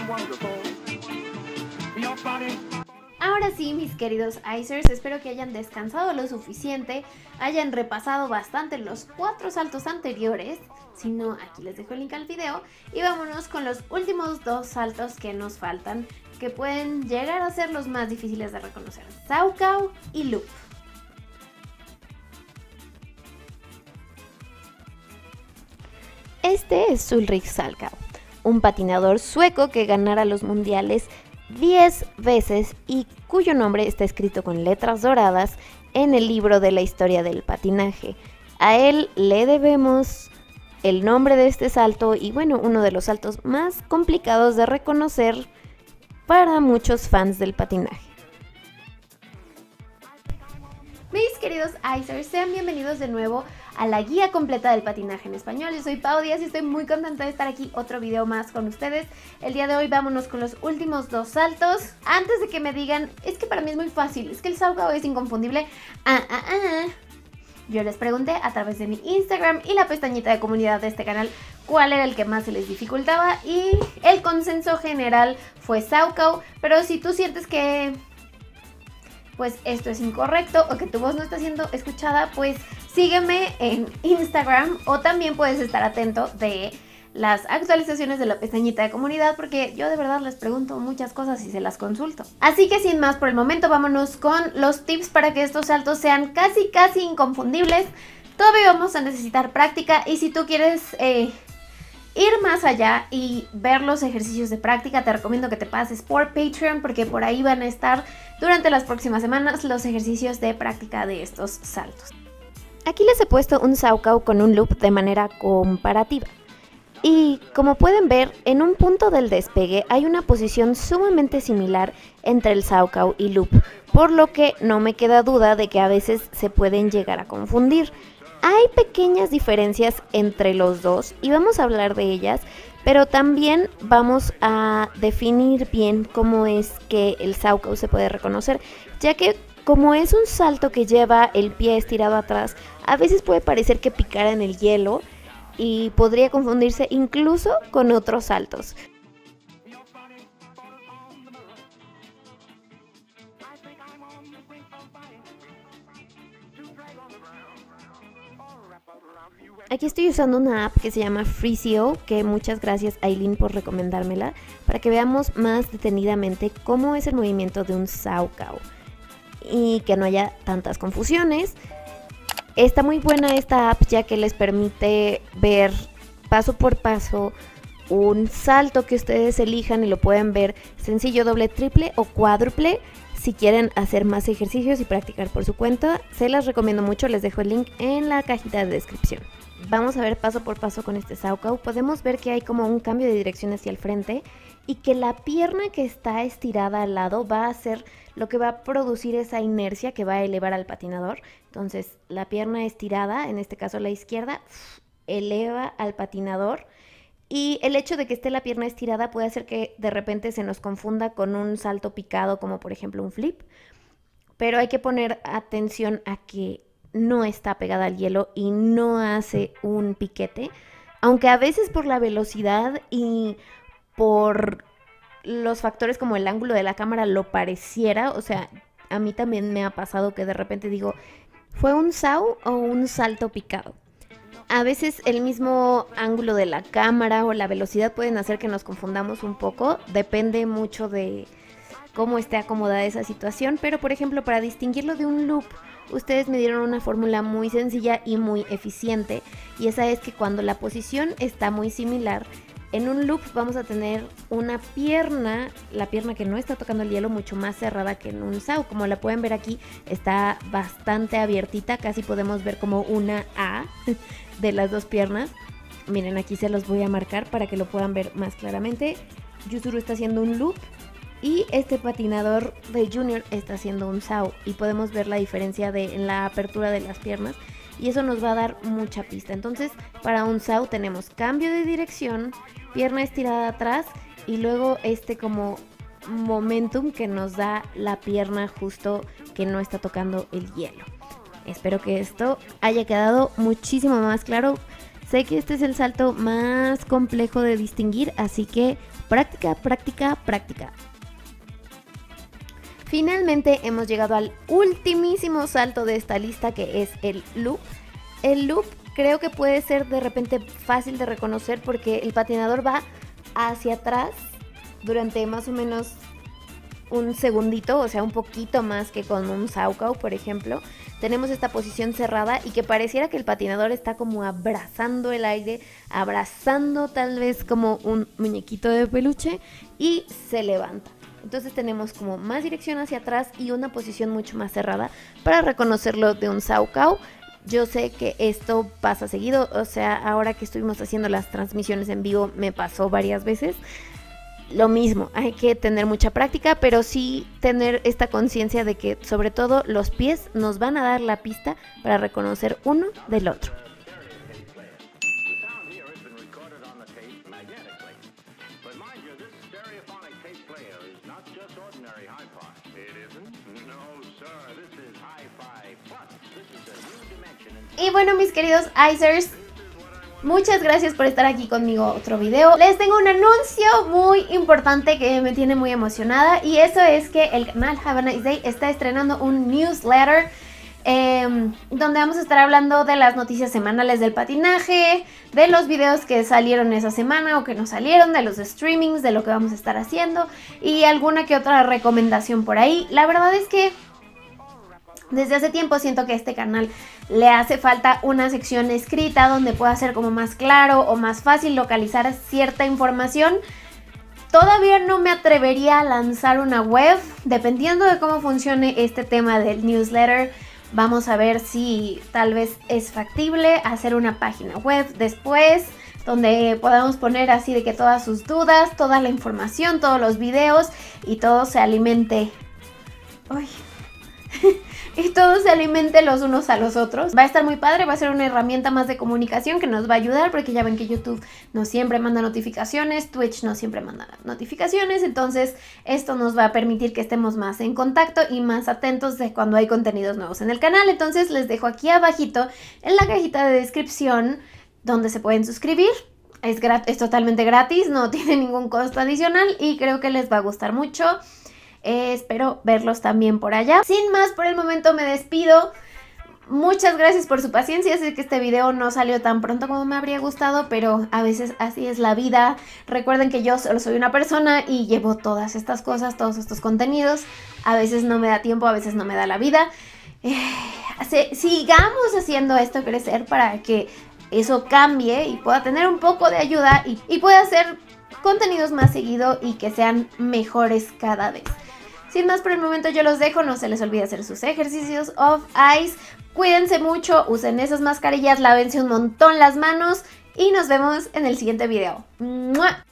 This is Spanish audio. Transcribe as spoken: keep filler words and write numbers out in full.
Ahora sí, mis queridos Icers, espero que hayan descansado lo suficiente, hayan repasado bastante los cuatro saltos anteriores. Si no, aquí les dejo el link al video. Y vámonos con los últimos dos saltos que nos faltan, que pueden llegar a ser los más difíciles de reconocer: Saucau y Loop. Este es Ulrik Salchow, un patinador sueco que ganara los mundiales diez veces y cuyo nombre está escrito con letras doradas en el libro de la historia del patinaje. A él le debemos el nombre de este salto y, bueno, uno de los saltos más complicados de reconocer para muchos fans del patinaje. Mis queridos Icers, sean bienvenidos de nuevo a la guía completa del patinaje en español. Yo soy Pau Díaz y estoy muy contenta de estar aquí otro video más con ustedes. El día de hoy vámonos con los últimos dos saltos. Antes de que me digan, es que para mí es muy fácil, es que el Saucau es inconfundible. Ah, ah, ah. Yo les pregunté a través de mi Instagram y la pestañita de comunidad de este canal cuál era el que más se les dificultaba y el consenso general fue Saucau. Pero si tú sientes que pues esto es incorrecto o que tu voz no está siendo escuchada, pues sígueme en Instagram o también puedes estar atento de las actualizaciones de la pestañita de comunidad, porque yo de verdad les pregunto muchas cosas y se las consulto. Así que sin más por el momento, vámonos con los tips para que estos saltos sean casi casi inconfundibles. Todavía vamos a necesitar práctica y si tú quieres eh, ir más allá y ver los ejercicios de práctica, te recomiendo que te pases por Patreon, porque por ahí van a estar durante las próximas semanas los ejercicios de práctica de estos saltos. Aquí les he puesto un Saucau con un loop de manera comparativa. Y como pueden ver, en un punto del despegue hay una posición sumamente similar entre el Saucau y loop, por lo que no me queda duda de que a veces se pueden llegar a confundir. Hay pequeñas diferencias entre los dos y vamos a hablar de ellas, pero también vamos a definir bien cómo es que el Saucau se puede reconocer, ya que como es un salto que lleva el pie estirado atrás, a veces puede parecer que picara en el hielo y podría confundirse incluso con otros saltos. Aquí estoy usando una app que se llama Freezio, que muchas gracias Aileen por recomendármela, para que veamos más detenidamente cómo es el movimiento de un Saucau y que no haya tantas confusiones. Está muy buena esta app ya que les permite ver paso por paso un salto que ustedes elijan y lo pueden ver sencillo, doble, triple o cuádruple. Si quieren hacer más ejercicios y practicar por su cuenta, se las recomiendo mucho, les dejo el link en la cajita de descripción. Vamos a ver paso por paso con este Saucau. Podemos ver que hay como un cambio de dirección hacia el frente y que la pierna que está estirada al lado va a ser lo que va a producir esa inercia que va a elevar al patinador. Entonces la pierna estirada, en este caso la izquierda, eleva al patinador. Y el hecho de que esté la pierna estirada puede hacer que de repente se nos confunda con un salto picado, como por ejemplo un flip. Pero hay que poner atención a que no está pegada al hielo y no hace un piquete. Aunque a veces por la velocidad y por los factores como el ángulo de la cámara lo pareciera. O sea, a mí también me ha pasado que de repente digo, ¿fue un sau o un salto picado? A veces el mismo ángulo de la cámara o la velocidad pueden hacer que nos confundamos un poco. Depende mucho de cómo esté acomodada esa situación. Pero por ejemplo, para distinguirlo de un loop, ustedes me dieron una fórmula muy sencilla y muy eficiente. Y esa es que cuando la posición está muy similar, en un loop vamos a tener una pierna, la pierna que no está tocando el hielo, mucho más cerrada que en un sau. Como la pueden ver aquí, está bastante abiertita, casi podemos ver como una A de las dos piernas. Miren, aquí se los voy a marcar para que lo puedan ver más claramente. Yuzuru está haciendo un loop y este patinador de Junior está haciendo un sau. Y podemos ver la diferencia de, en la apertura de las piernas. Y eso nos va a dar mucha pista. Entonces, para un sau tenemos cambio de dirección, pierna estirada atrás y luego este como momentum que nos da la pierna justo que no está tocando el hielo. Espero que esto haya quedado muchísimo más claro. Sé que este es el salto más complejo de distinguir, así que práctica, práctica, práctica. Finalmente hemos llegado al ultimísimo salto de esta lista, que es el loop. El loop creo que puede ser de repente fácil de reconocer porque el patinador va hacia atrás durante más o menos un segundito, o sea, un poquito más que con un Saucau, por ejemplo. Tenemos esta posición cerrada y que pareciera que el patinador está como abrazando el aire, abrazando tal vez como un muñequito de peluche, y se levanta. Entonces tenemos como más dirección hacia atrás y una posición mucho más cerrada para reconocerlo de un Saucau. Yo sé que esto pasa seguido, o sea, ahora que estuvimos haciendo las transmisiones en vivo me pasó varias veces. Lo mismo, hay que tener mucha práctica, pero sí tener esta conciencia de que sobre todo los pies nos van a dar la pista para reconocer uno del otro. Y bueno, mis queridos Icers, muchas gracias por estar aquí conmigo otro video. Les tengo un anuncio muy importante que me tiene muy emocionada, y eso es que el canal Have a Nice Day está estrenando un newsletter eh, donde vamos a estar hablando de las noticias semanales del patinaje, de los videos que salieron esa semana o que no salieron, de los streamings, de lo que vamos a estar haciendo y alguna que otra recomendación por ahí. La verdad es que desde hace tiempo siento que a este canal le hace falta una sección escrita donde pueda ser como más claro o más fácil localizar cierta información. Todavía no me atrevería a lanzar una web, dependiendo de cómo funcione este tema del newsletter. Vamos a ver si tal vez es factible hacer una página web después, donde podamos poner así de que todas sus dudas, toda la información, todos los videos y todo se alimente. Uy. Y todo se alimente los unos a los otros. Va a estar muy padre, va a ser una herramienta más de comunicación que nos va a ayudar, porque ya ven que YouTube no siempre manda notificaciones, Twitch no siempre manda notificaciones, entonces esto nos va a permitir que estemos más en contacto y más atentos de cuando hay contenidos nuevos en el canal. Entonces les dejo aquí abajito en la cajita de descripción donde se pueden suscribir. Es, es totalmente gratis, no tiene ningún costo adicional y creo que les va a gustar mucho. Eh, espero verlos también por allá. Sin más, por el momento me despido. Muchas gracias por su paciencia. Sé que este video no salió tan pronto como me habría gustado, pero a veces así es la vida. Recuerden que yo solo soy una persona y llevo todas estas cosas, todos estos contenidos. A veces no me da tiempo, a veces no me da la vida. Eh, se, sigamos haciendo esto crecer para que eso cambie y pueda tener un poco de ayuda y, y pueda hacer contenidos más seguido y que sean mejores cada vez. Sin más por el momento yo los dejo, no se les olvide hacer sus ejercicios off ice, cuídense mucho, usen esas mascarillas, lávense un montón las manos y nos vemos en el siguiente video. ¡Mua!